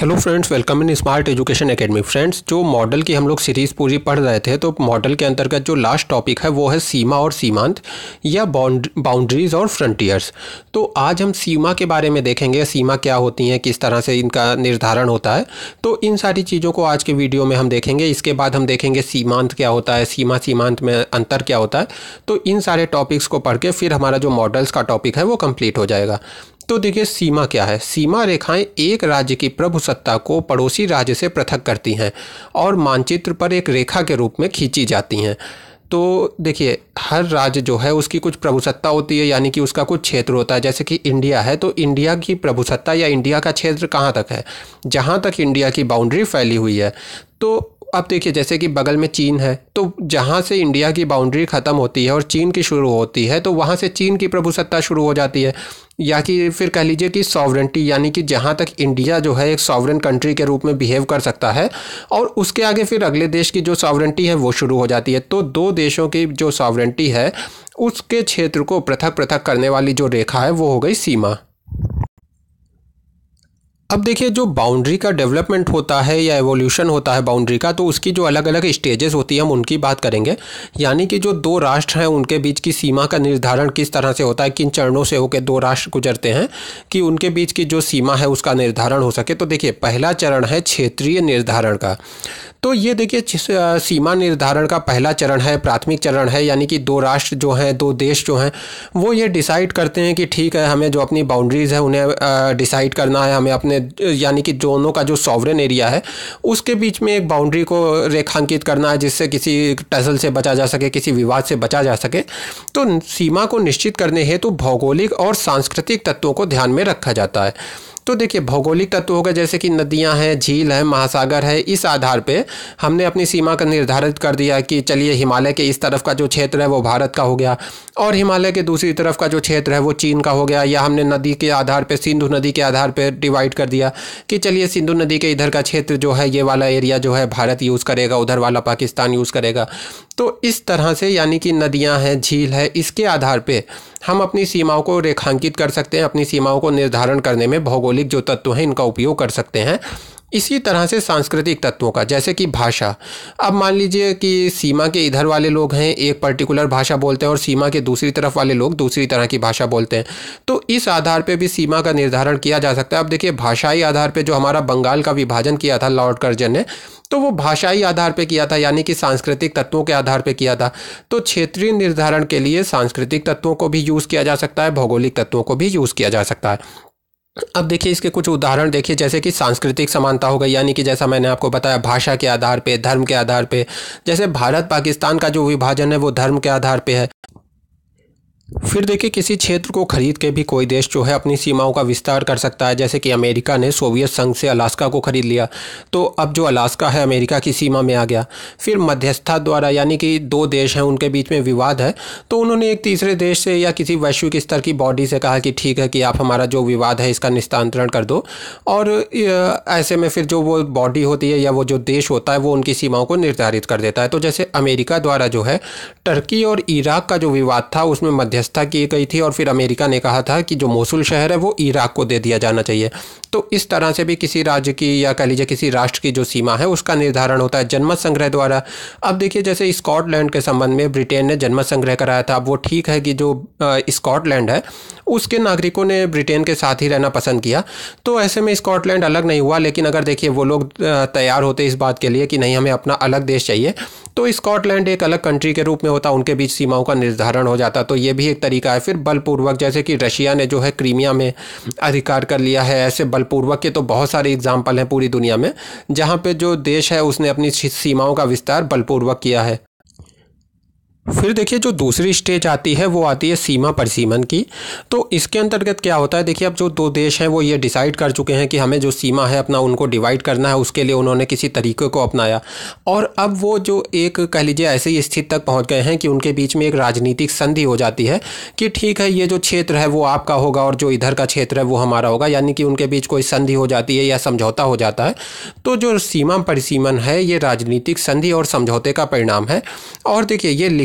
Hello friends, welcome in smart education academy. Friends, जो model की हम लोग सीरीज़ पूरी पढ़ रहे थे, तो मॉडल के अंतर्गत जो लास्ट टॉपिक है वो है सीमा और सीमांत या बाउंड्रीज और फ्रंटियर्स। तो आज हम सीमा के बारे में देखेंगे, सीमा क्या होती हैं, किस तरह से इनका निर्धारण होता है। तो इन सारी चीज़ों को आज के वीडियो में हम देखेंगे। इसके बाद हम देखेंगे सीमांत क्या होता है, सीमा सीमांत में अंतर क्या होता है। तो इन सारे टॉपिक्स को पढ़ के फिर हमारा जो मॉडल्स का टॉपिक है वो कंप्लीट हो जाएगा। तो देखिए, सीमा क्या है। सीमा रेखाएं एक राज्य की प्रभुसत्ता को पड़ोसी राज्य से पृथक करती हैं और मानचित्र पर एक रेखा के रूप में खींची जाती हैं। तो देखिए, हर राज्य जो है उसकी कुछ प्रभुसत्ता होती है, यानी कि उसका कुछ क्षेत्र होता है। जैसे कि इंडिया है, तो इंडिया की प्रभुसत्ता या इंडिया का क्षेत्र कहाँ तक है, जहाँ तक इंडिया की बाउंड्री फैली हुई है। तो अब देखिए, जैसे कि बगल में चीन है, तो जहाँ से इंडिया की बाउंड्री ख़त्म होती है और चीन की शुरू होती है, तो वहाँ से चीन की प्रभुसत्ता शुरू हो जाती है। या कि फिर कह लीजिए कि सॉवरेंटी, यानी कि जहाँ तक इंडिया जो है एक सॉवरेन कंट्री के रूप में बिहेव कर सकता है, और उसके आगे फिर अगले देश की जो सॉवरेंटी है वो शुरू हो जाती है। तो दो देशों की जो सॉवरेंटी है उसके क्षेत्र को पृथक पृथक करने वाली जो रेखा है वो हो गई सीमा। अब देखिए, जो बाउंड्री का डेवलपमेंट होता है या एवोल्यूशन होता है बाउंड्री का, तो उसकी जो अलग अलग स्टेजेस होती है हम उनकी बात करेंगे। यानी कि जो दो राष्ट्र हैं उनके बीच की सीमा का निर्धारण किस तरह से होता है, किन चरणों से होकर दो राष्ट्र गुजरते हैं कि उनके बीच की जो सीमा है उसका निर्धारण हो सके। तो देखिए, पहला चरण है क्षेत्रीय निर्धारण का। तो ये देखिए, सीमा निर्धारण का पहला चरण है, प्राथमिक चरण है। यानी कि दो राष्ट्र जो हैं, दो देश जो हैं, वो ये डिसाइड करते हैं कि ठीक है, हमें जो अपनी बाउंड्रीज़ है उन्हें डिसाइड करना है। हमें अपने यानी कि दोनों का जो सॉवरेन एरिया है उसके बीच में एक बाउंड्री को रेखांकित करना है, जिससे किसी टसल से बचा जा सके, किसी विवाद से बचा जा सके। तो सीमा को निश्चित करने हेतु भौगोलिक और सांस्कृतिक तत्वों को ध्यान में रखा जाता है। तो देखिए, भौगोलिक तत्व हो गए जैसे कि नदियां हैं, झील है, महासागर है। इस आधार पे हमने अपनी सीमा का निर्धारित कर दिया कि चलिए, हिमालय के इस तरफ का जो क्षेत्र है वो भारत का हो गया, और हिमालय के दूसरी तरफ का जो क्षेत्र है वो चीन का हो गया। या हमने नदी के आधार पे, सिंधु नदी के आधार पे डिवाइड कर दिया कि चलिए, सिंधु नदी के इधर का क्षेत्र जो है, ये वाला एरिया जो है भारत यूज़ करेगा, उधर वाला पाकिस्तान यूज़ करेगा। तो इस तरह से, यानी कि नदियाँ हैं, झील है, इसके आधार पे हम अपनी सीमाओं को रेखांकित कर सकते हैं। अपनी सीमाओं को निर्धारण करने में भौगोलिक जो तत्व हैं इनका उपयोग कर सकते हैं। इसी तरह से सांस्कृतिक तत्वों का, जैसे कि भाषा। अब मान लीजिए कि सीमा के इधर वाले लोग हैं, एक पर्टिकुलर भाषा बोलते हैं, और सीमा के दूसरी तरफ वाले लोग दूसरी तरह की भाषा बोलते हैं। तो इस आधार पे भी सीमा का निर्धारण किया जा सकता है। अब देखिए, भाषाई आधार पे जो हमारा बंगाल का विभाजन किया था लॉर्ड कर्जन ने, तो वो भाषाई आधार पे किया था, यानी कि सांस्कृतिक तत्वों के आधार पे किया था। तो क्षेत्रीय निर्धारण के लिए सांस्कृतिक तत्वों को भी यूज़ किया जा सकता है, भौगोलिक तत्वों को भी यूज़ किया जा सकता है। अब देखिए, इसके कुछ उदाहरण देखिए, जैसे कि सांस्कृतिक समानता हो गई, यानी कि जैसा मैंने आपको बताया, भाषा के आधार पे, धर्म के आधार पे। जैसे भारत पाकिस्तान का जो विभाजन है वो धर्म के आधार पे है। फिर देखिए, किसी क्षेत्र को खरीद के भी कोई देश जो है अपनी सीमाओं का विस्तार कर सकता है। जैसे कि अमेरिका ने सोवियत संघ से अलास्का को खरीद लिया, तो अब जो अलास्का है अमेरिका की सीमा में आ गया। फिर मध्यस्थता द्वारा, यानी कि दो देश हैं उनके बीच में विवाद है, तो उन्होंने एक तीसरे देश से या किसी वैश्विक स्तर की बॉडी से कहा कि ठीक है कि आप हमारा जो विवाद है इसका निस्तारण कर दो। और ऐसे में फिर जो वो बॉडी होती है या वो जो देश होता है वो उनकी सीमाओं को निर्धारित कर देता है। तो जैसे अमेरिका द्वारा जो है टर्की और इराक का जो विवाद था उसमें मध्यस्थता की गई थी, और फिर अमेरिका ने कहा था कि जो मोसुल शहर है वो इराक को दे दिया जाना चाहिए। तो इस तरह से भी किसी राज्य की या कह लीजिए किसी राष्ट्र की जो सीमा है उसका निर्धारण होता है जनमत संग्रह द्वारा। अब देखिए, जैसे स्कॉटलैंड के संबंध में ब्रिटेन ने जनमत संग्रह कराया था। अब वो ठीक है कि जो स्कॉटलैंड है उसके नागरिकों ने ब्रिटेन के साथ ही रहना पसंद किया, तो ऐसे में स्कॉटलैंड अलग नहीं हुआ। लेकिन अगर देखिए वो लोग तैयार होते इस बात के लिए कि नहीं, हमें अपना अलग देश चाहिए, तो स्कॉटलैंड एक अलग कंट्री के रूप में होता, उनके बीच सीमाओं का निर्धारण हो जाता। तो ये भी एक तरीका है। फिर बलपूर्वक, जैसे कि रशिया ने जो है क्रीमिया में अधिकार कर लिया है, ऐसे बलपूर्वक के तो बहुत सारे एग्जाम्पल हैं पूरी दुनिया में, जहाँ पे जो देश है उसने अपनी सीमाओं का विस्तार बलपूर्वक किया है। फिर देखिए, जो दूसरी स्टेज आती है वो आती है सीमा परिसीमन की। तो इसके अंतर्गत क्या होता है, देखिए, अब जो दो देश हैं वो ये डिसाइड कर चुके हैं कि हमें जो सीमा है अपना उनको डिवाइड करना है, उसके लिए उन्होंने किसी तरीके को अपनाया, और अब वो जो एक कह लीजिए ऐसे ही स्थिति तक पहुंच गए हैं कि उनके बीच में एक राजनीतिक संधि हो जाती है कि ठीक है, ये जो क्षेत्र है वो आपका होगा और जो इधर का क्षेत्र है वो हमारा होगा। यानी कि उनके बीच कोई संधि हो जाती है या समझौता हो जाता है। तो जो सीमा परिसीमन है ये राजनीतिक संधि और समझौते का परिणाम है। और देखिए, ये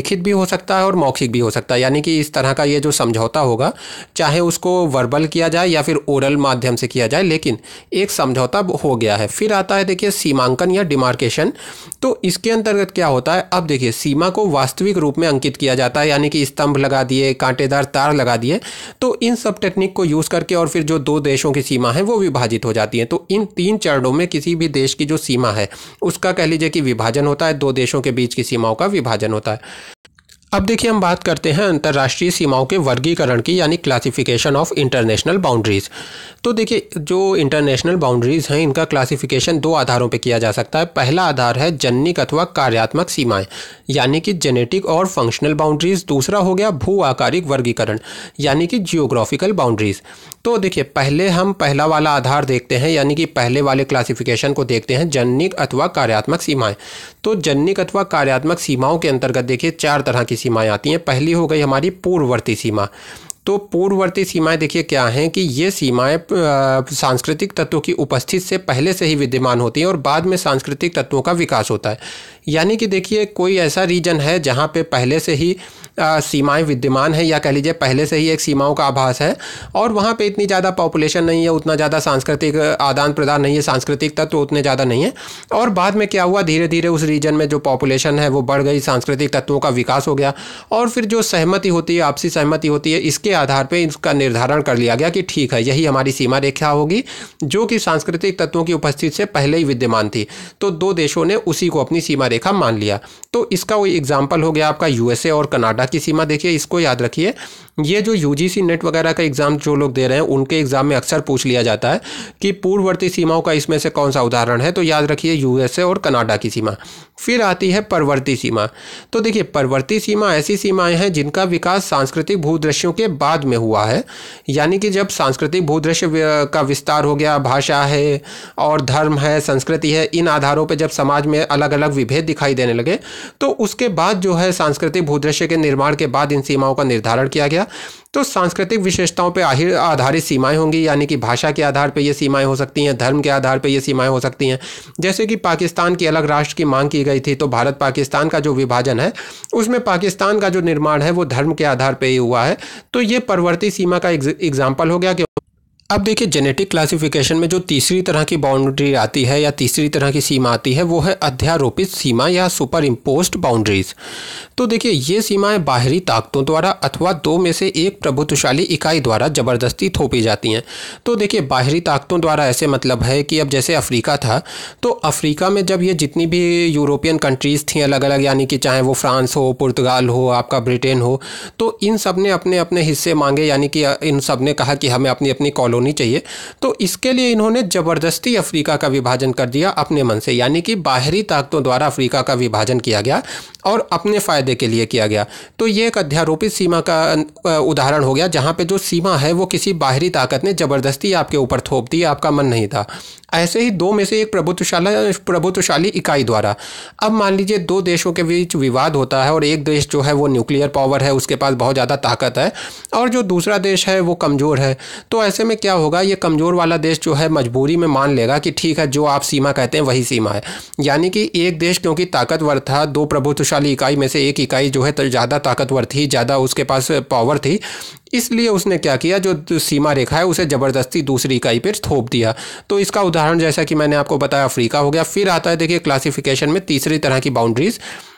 लिखित भी हो सकता है और मौखिक भी हो सकता है, यानी कि इस तरह का ये जो समझौता होगा, चाहे उसको वर्बल किया जाए या फिर ओरल माध्यम से किया जाए, लेकिन एक समझौता हो गया है। फिर आता है देखिए सीमांकन या डिमार्केशन। तो इसके अंतर्गत क्या होता है, अब देखिए सीमा को वास्तविक रूप में अंकित किया जाता है, यानी कि स्तंभ लगा दिए, कांटेदार तार लगा दिए। तो इन सब टेक्निक को यूज़ करके और फिर जो दो देशों की सीमा है वो विभाजित हो जाती है। तो इन 3 चरणों में किसी भी देश की जो सीमा है उसका कह लीजिए कि विभाजन होता है, दो देशों के बीच की सीमाओं का विभाजन होता है। अब देखिए हम बात करते हैं अंतर्राष्ट्रीय सीमाओं के वर्गीकरण की, यानी क्लासिफिकेशन ऑफ इंटरनेशनल बाउंड्रीज। तो देखिए जो इंटरनेशनल बाउंड्रीज हैं इनका क्लासिफिकेशन 2 आधारों पे किया जा सकता है। पहला आधार है जनिक अथवा कार्यात्मक सीमाएं, यानी कि जेनेटिक और फंक्शनल बाउंड्रीज। दूसरा हो गया भू आकारिक वर्गीकरण, यानी कि जियोग्राफिकल बाउंड्रीज। तो देखिए पहले हम पहला वाला आधार देखते हैं, यानी कि पहले वाले क्लासिफिकेशन को देखते हैं, जनिक अथवा कार्यात्मक सीमाएं। तो जनिक अथवा कार्यात्मक सीमाओं के अंतर्गत देखिए 4 तरह की सीमाएं आती हैं। पहली हो गई हमारी पूर्ववर्ती सीमा। तो पूर्ववर्ती सीमाएं देखिए क्या हैं कि ये सीमाएं सांस्कृतिक तत्वों की उपस्थिति से पहले से ही विद्यमान होती हैं और बाद में सांस्कृतिक तत्वों का विकास होता है। यानी कि देखिए कोई ऐसा रीजन है जहाँ पे पहले से ही सीमाएं विद्यमान है, या कह लीजिए पहले से ही एक सीमाओं का आभास है, और वहाँ पे इतनी ज़्यादा पॉपुलेशन नहीं है, उतना ज़्यादा सांस्कृतिक आदान प्रदान नहीं है, सांस्कृतिक तत्व उतने ज़्यादा नहीं है, और बाद में क्या हुआ, धीरे धीरे उस रीजन में जो पॉपुलेशन है वो बढ़ गई, सांस्कृतिक तत्वों का विकास हो गया, और फिर जो सहमति होती है, आपसी सहमति होती है, इसके आधार पर इसका निर्धारण कर लिया गया कि ठीक है यही हमारी सीमा रेखा होगी, जो कि सांस्कृतिक तत्वों की उपस्थिति से पहले ही विद्यमान थी। तो दो देशों ने उसी को अपनी सीमा रेखा मान लिया। तो इसका वही एग्जाम्पल हो गया आपका यूएसए और कनाडा की सीमा। देखिए इसको याद रखिए, ये जो यूजीसी नेट वगैरह का एग्जाम जो लोग दे रहे हैं उनके एग्जाम में अक्सर पूछ लिया जाता है कि पूर्ववर्ती सीमाओं का इसमें से कौन सा उदाहरण है। तो याद रखिए यूएसए और कनाडा की सीमा। फिर आती है परवर्ती सीमा। तो देखिए परवर्ती सीमा ऐसी सीमाएं हैं जिनका विकास सांस्कृतिक भूदृश्यों के बाद में हुआ है, यानी कि जब सांस्कृतिक भूदृश्य का विस्तार हो गया, भाषा है और धर्म है, संस्कृति है, इन आधारों पर जब समाज में अलग अलग विभेद दिखाई देने लगे, तो उसके बाद जो है सांस्कृतिक भूदृश्य के निर्माण के बाद इन सीमाओं का निर्धारण किया गया। तो सांस्कृतिक विशेषताओं पर आधारित सीमाएं होंगी, यानी कि भाषा के आधार पर ये सीमाएं हो सकती हैं, धर्म के आधार पर ये सीमाएं हो सकती हैं। जैसे कि पाकिस्तान की अलग राष्ट्र की मांग की गई थी, तो भारत पाकिस्तान का जो विभाजन है उसमें पाकिस्तान का जो निर्माण है वो धर्म के आधार पर ही हुआ है। तो ये परवर्ती सीमा का एग्जाम्पल हो गया कि अब देखिए जेनेटिक क्लासिफिकेशन में जो तीसरी तरह की बाउंड्री आती है या तीसरी तरह की सीमा आती है वो है अध्यारोपित सीमा या सुपर इम्पोज्ड बाउंड्रीज। तो देखिए ये सीमाएं बाहरी ताकतों द्वारा अथवा दो में से एक प्रभुत्वशाली इकाई द्वारा जबरदस्ती थोपी जाती हैं। तो देखिए बाहरी ताकतों द्वारा ऐसे मतलब है कि अब जैसे अफ्रीका था, तो अफ्रीका में जब ये जितनी भी यूरोपियन कंट्रीज़ थी अलग अलग, यानी कि चाहे वो फ्रांस हो, पुर्तगाल हो, आपका ब्रिटेन हो, तो इन सब ने अपने अपने हिस्से मांगे, यानी कि इन सब ने कहा कि हमें अपनी अपनी कॉलोनी चाहिए। तो इसके लिए इन्होंने जबरदस्ती अफ्रीका का विभाजन कर दिया अपने मन से, यानी कि बाहरी ताकतों द्वारा अफ्रीका का विभाजन किया गया और अपने फायदे के लिए किया गया। तो ये एक अध्यारोपित सीमा का उदाहरण हो गया, जहां पे जो सीमा है वो किसी बाहरी ताकत ने जबरदस्ती आपके ऊपर थोप दी, आपका मन नहीं था। ऐसे ही दो में से एक प्रभुत्वशाली इकाई द्वारा। अब मान लीजिए दो देशों के बीच विवाद होता है और एक देश जो है वो न्यूक्लियर पावर है, उसके पास बहुत ज़्यादा ताकत है, और जो दूसरा देश है वो कमज़ोर है। तो ऐसे में क्या होगा, ये कमज़ोर वाला देश जो है मजबूरी में मान लेगा कि ठीक है जो आप सीमा कहते हैं वही सीमा है। यानी कि एक देश क्योंकि ताकतवर था, दो प्रभुत्वशाली इकाई में से एक इकाई जो है तो ज़्यादा ताकतवर थी, ज़्यादा उसके पास पावर थी, इसलिए उसने क्या किया, जो सीमा रेखा है उसे ज़बरदस्ती दूसरी इकाई पर थोप दिया। तो इसका उदाहरण जैसा कि मैंने आपको बताया अफ्रीका हो गया। फिर आता है देखिए क्लासिफिकेशन में तीसरी तरह की बाउंड्रीज,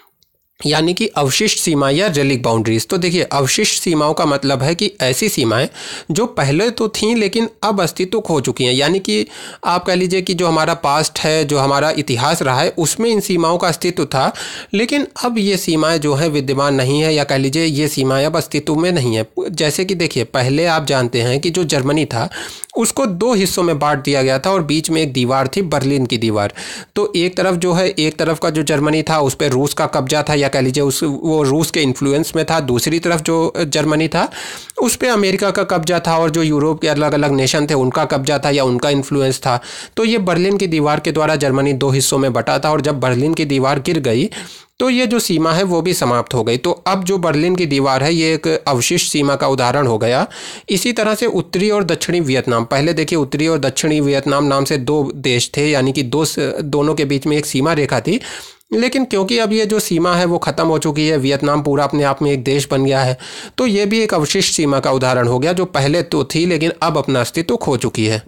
यानी कि अवशिष्ट सीमा या रेलिक बाउंड्रीज। तो देखिए अवशिष्ट सीमाओं का मतलब है कि ऐसी सीमाएं जो पहले तो थीं लेकिन अब अस्तित्व खो चुकी हैं। यानी कि आप कह लीजिए कि जो हमारा पास्ट है, जो हमारा इतिहास रहा है, उसमें इन सीमाओं का अस्तित्व था, लेकिन अब ये सीमाएं जो है विद्यमान नहीं है, या कह लीजिए ये सीमाएं अब अस्तित्व में नहीं है। जैसे कि देखिए पहले आप जानते हैं कि जो जर्मनी था उसको दो हिस्सों में बांट दिया गया था और बीच में एक दीवार थी, बर्लिन की दीवार। तो एक तरफ जो है, एक तरफ का जो जर्मनी था उस पर रूस का कब्जा था, या कह लीजिए वो रूस के इन्फ्लुएंस में था। दूसरी तरफ जो जर्मनी था उस पर अमेरिका का कब्जा था, और जो यूरोप के अलग अलग नेशन थे उनका कब्जा था या उनका इन्फ्लुएंस था। तो ये बर्लिन की दीवार के द्वारा जर्मनी दो हिस्सों में बटा था, और जब बर्लिन की दीवार गिर गई तो ये जो सीमा है वो भी समाप्त हो गई। तो अब जो बर्लिन की दीवार है ये एक अवशिष्ट सीमा का उदाहरण हो गया। इसी तरह से उत्तरी और दक्षिणी वियतनाम, पहले देखिए उत्तरी और दक्षिणी वियतनाम नाम से दो देश थे, यानी कि दोनों के बीच में एक सीमा रेखा थी, लेकिन क्योंकि अब ये जो सीमा है वो ख़त्म हो चुकी है, वियतनाम पूरा अपने आप में एक देश बन गया है, तो ये भी एक अवशिष्ट सीमा का उदाहरण हो गया जो पहले तो थी लेकिन अब अपना अस्तित्व खो चुकी है।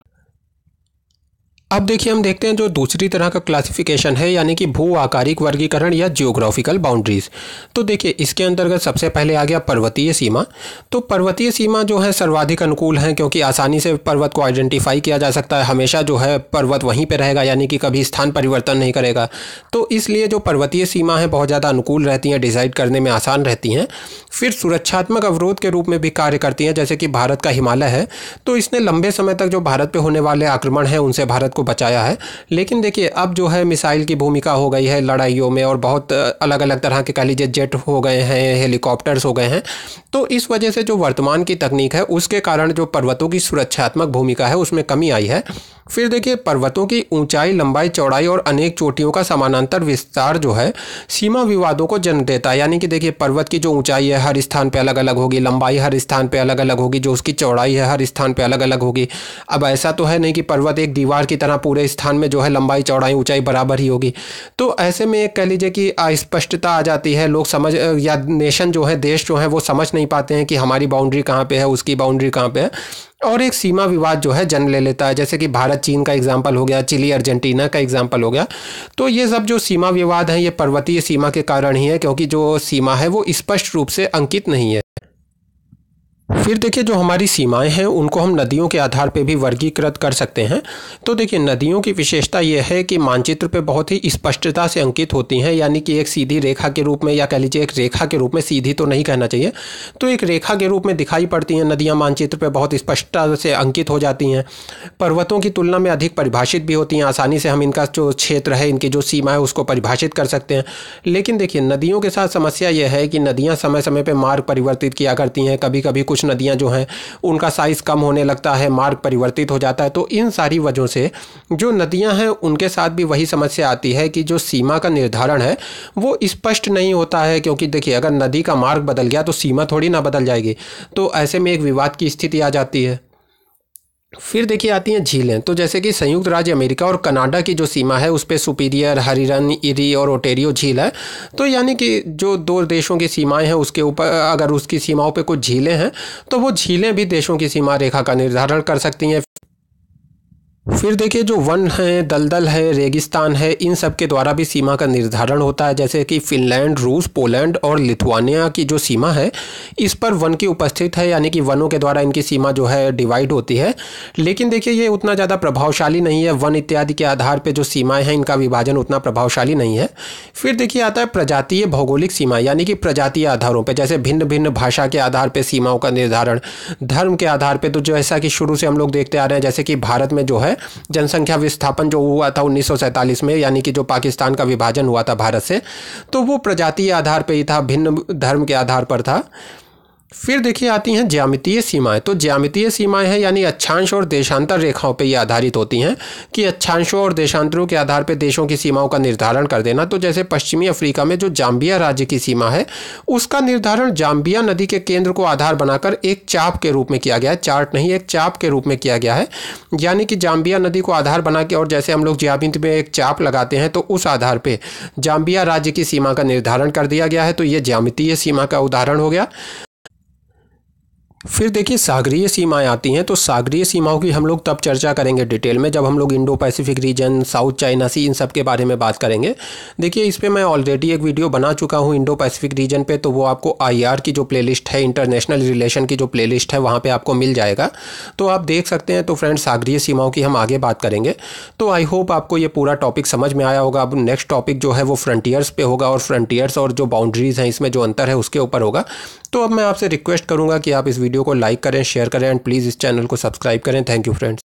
अब देखिए हम देखते हैं जो दूसरी तरह का क्लासिफिकेशन है यानी कि भू आकारिक वर्गीकरण या जियोग्राफिकल बाउंड्रीज। तो देखिए इसके अंतर्गत सबसे पहले आ गया पर्वतीय सीमा। तो पर्वतीय सीमा जो है सर्वाधिक अनुकूल है क्योंकि आसानी से पर्वत को आइडेंटिफाई किया जा सकता है, हमेशा जो है पर्वत वहीं पर रहेगा यानी कि कभी स्थान परिवर्तन नहीं करेगा। तो इसलिए जो पर्वतीय सीमा है बहुत ज़्यादा अनुकूल रहती हैं, डिसाइड करने में आसान रहती हैं। फिर सुरक्षात्मक अवरोध के रूप में भी कार्य करती हैं, जैसे कि भारत का हिमालय है तो इसने लंबे समय तक जो भारत पे होने वाले आक्रमण हैं उनसे भारत को बचाया है। लेकिन देखिए अब जो है मिसाइल की भूमिका हो गई है लड़ाइयों में और बहुत अलग अलग तरह के कह लीजिए जेट हो गए हैं, हेलीकॉप्टर्स हो गए हैं। तो इस वजह से जो वर्तमान की तकनीक है उसके कारण जो पर्वतों की सुरक्षात्मक भूमिका है उसमें कमी आई है। फिर देखिए पर्वतों की ऊंचाई, लंबाई, चौड़ाई और अनेक चोटियों का समानांतर विस्तार जो है सीमा विवादों को जन्म देता है। यानी कि देखिए पर्वत की जो ऊंचाई है हर स्थान पे अलग अलग होगी, लंबाई हर स्थान पे अलग अलग होगी, जो उसकी चौड़ाई है हर स्थान पे अलग अलग होगी। अब ऐसा तो है नहीं कि पर्वत एक दीवार की तरह पूरे स्थान में जो है लंबाई, चौड़ाई, ऊंचाई बराबर ही होगी। तो ऐसे में एक कह लीजिए कि अस्पष्टता आ जाती है, लोग समझ या नेशन जो है, देश जो है वो समझ नहीं पाते हैं कि हमारी बाउंड्री कहाँ पे है, उसकी बाउंड्री कहाँ पे है, और एक सीमा विवाद जो है जन्म ले लेता है। जैसे कि भारत चीन का एग्जाम्पल हो गया, चिली अर्जेंटीना का एग्जाम्पल हो गया। तो ये सब जो सीमा विवाद हैं ये पर्वतीय सीमा के कारण ही है क्योंकि जो सीमा है वो स्पष्ट रूप से अंकित नहीं है। फिर देखिए जो हमारी सीमाएं हैं उनको हम नदियों के आधार पे भी वर्गीकृत कर सकते हैं। तो देखिए नदियों की विशेषता यह है कि मानचित्र पे बहुत ही स्पष्टता से अंकित होती हैं, यानी कि एक सीधी रेखा के रूप में या कह लीजिए एक रेखा के रूप में, सीधी तो नहीं कहना चाहिए, तो एक रेखा के रूप में दिखाई पड़ती हैं नदियाँ, मानचित्र पर बहुत स्पष्टता से अंकित हो जाती हैं। पर्वतों की तुलना में अधिक परिभाषित भी होती हैं, आसानी से हम इनका जो क्षेत्र है, इनकी जो सीमा है उसको परिभाषित कर सकते हैं। लेकिन देखिए नदियों के साथ समस्या यह है कि नदियाँ समय समय पर मार्ग परिवर्तित किया करती हैं। कभी कभी कुछ नदियां जो हैं उनका साइज कम होने लगता है, मार्ग परिवर्तित हो जाता है। तो इन सारी वजहों से जो नदियां हैं उनके साथ भी वही समस्या आती है कि जो सीमा का निर्धारण है वो स्पष्ट नहीं होता है, क्योंकि देखिए अगर नदी का मार्ग बदल गया तो सीमा थोड़ी ना बदल जाएगी। तो ऐसे में एक विवाद की स्थिति आ जाती है। फिर देखिए आती हैं झीलें। तो जैसे कि संयुक्त राज्य अमेरिका और कनाडा की जो सीमा है उस पर सुपीरियर, हरिरन, इरी और ओटेरियो झील है। तो यानी कि जो दो देशों की सीमाएं हैं उसके ऊपर अगर उसकी सीमाओं पे कुछ झीलें हैं तो वो झीलें भी देशों की सीमा रेखा का निर्धारण कर सकती हैं। फिर देखिए जो वन है, दलदल है, रेगिस्तान है, इन सब के द्वारा भी सीमा का निर्धारण होता है। जैसे कि फिनलैंड, रूस, पोलैंड और लिथुआनिया की जो सीमा है इस पर वन की उपस्थित है, यानी कि वनों के द्वारा इनकी सीमा जो है डिवाइड होती है। लेकिन देखिए ये उतना ज़्यादा प्रभावशाली नहीं है, वन इत्यादि के आधार पर जो सीमाएँ हैं इनका विभाजन उतना प्रभावशाली नहीं है। फिर देखिए आता है प्रजातीय भौगोलिक सीमा, यानी कि प्रजातीय आधारों पर, जैसे भिन्न भिन्न भाषा के आधार पर सीमाओं का निर्धारण, धर्म के आधार पर। तो जैसा कि शुरू से हम लोग देखते आ रहे हैं, जैसे कि भारत में जो है जनसंख्या विस्थापन जो हुआ था 1947 में, यानी कि जो पाकिस्तान का विभाजन हुआ था भारत से, तो वो प्रजातीय आधार पे ही था, भिन्न धर्म के आधार पर था। फिर देखिए आती हैं ज्यामितीय सीमाएं। तो ज्यामितीय सीमाएं हैं यानी अक्षांश और देशांतर रेखाओं पे ये आधारित होती हैं कि अक्षांशों और देशांतरों के आधार पे देशों की सीमाओं का निर्धारण कर देना। तो जैसे पश्चिमी अफ्रीका में जो जाम्बिया राज्य की सीमा है उसका निर्धारण जाम्बिया नदी के केंद्र को आधार बनाकर एक चाप के रूप में किया गया है, चार्ट नहीं, एक चाप के रूप में किया गया है। यानी कि जाम्बिया नदी को आधार बना के, और जैसे हम लोग ज्यामिति में एक चाप लगाते हैं तो उस आधार पर जाम्बिया राज्य की सीमा का निर्धारण कर दिया गया है। तो ये ज्यामितीय सीमा का उदाहरण हो गया। फिर देखिए सागरीय सीमाएं आती हैं। तो सागरीय सीमाओं की हम लोग तब चर्चा करेंगे डिटेल में जब हम लोग Indo Pacific region, South China Sea, इन सब के बारे में बात करेंगे। देखिए इस पे मैं ऑलरेडी एक वीडियो बना चुका हूँ इंडो पैसिफिक रीजन पे, तो वो आपको IR की जो प्लेलिस्ट है, इंटरनेशनल रिलेशन की जो प्लेलिस्ट है वहाँ पर आपको मिल जाएगा, तो आप देख सकते हैं। तो फ्रेंड्स सागरीय सीमाओं की हम आगे बात करेंगे। तो आई होप आपको ये पूरा टॉपिक समझ में आया होगा। अब नेक्स्ट टॉपिक जो है वो फ्रंटियर्स पे होगा, और फ्रंटियर्स और जो बाउंड्रीज़ हैं इसमें जो अंतर है उसके ऊपर होगा। तो अब मैं आपसे रिक्वेस्ट करूंगा कि आप इस वीडियो को लाइक करें, शेयर करें एंड प्लीज़ इस चैनल को सब्सक्राइब करें। Thank you friends.